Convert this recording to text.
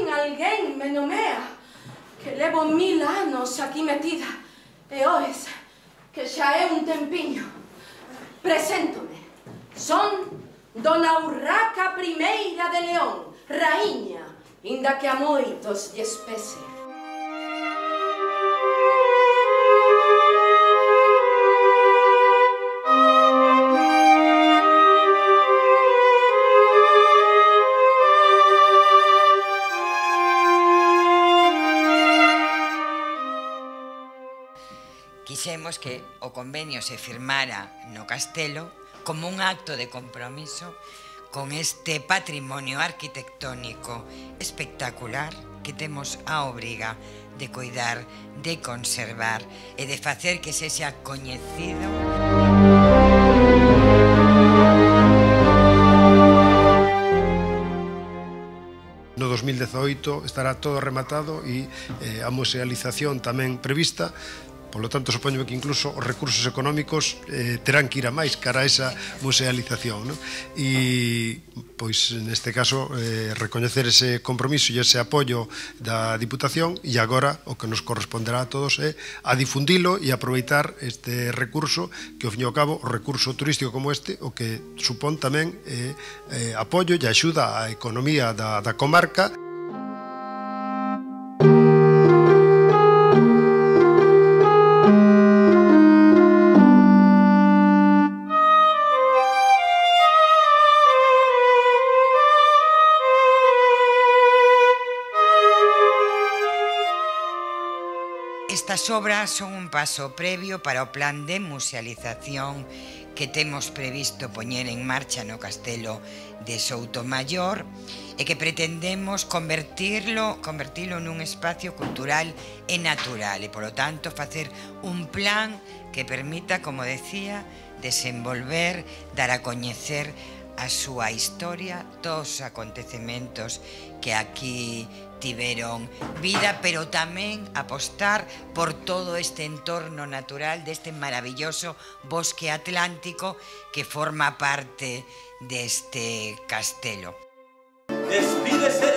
fin alguén me nomea, que levo 1000 anos aquí metida, e oes, que xa é un tempiño. Preséntome. Son Dona Urraca I de León, raíña, inda que a moitos lles pese. Quixemos que o convenio se firmara no castelo como un acto de compromiso con este patrimonio arquitectónico espectacular que temos a obriga de cuidar, de conservar e de facer que sexa coñecido. No 2018 estará todo rematado e a musealización tamén prevista. Polo tanto, supoño que incluso os recursos económicos terán que ir a máis cara a esa musealización, non? E, pois, neste caso, recoñecer ese compromiso e ese apoio da Diputación, e agora o que nos corresponderá a todos é a difundilo e aproveitar este recurso que, ao fin e ao cabo, o recurso turístico como este, o que supón tamén apoio e axuda á economía da comarca. Estas obras son un paso previo para o plan de musealización que temos previsto poñer en marcha no Castelo de Soutomaior e que pretendemos convertilo nun espacio cultural e natural e, polo tanto, facer un plan que permita, como decía, desenvolver, dar a coñecer a súa historia, todos os acontecementos que aquí tiveron vida, pero tamén apostar por todo este entorno natural deste maravilloso bosque atlántico que forma parte deste castelo. Despídese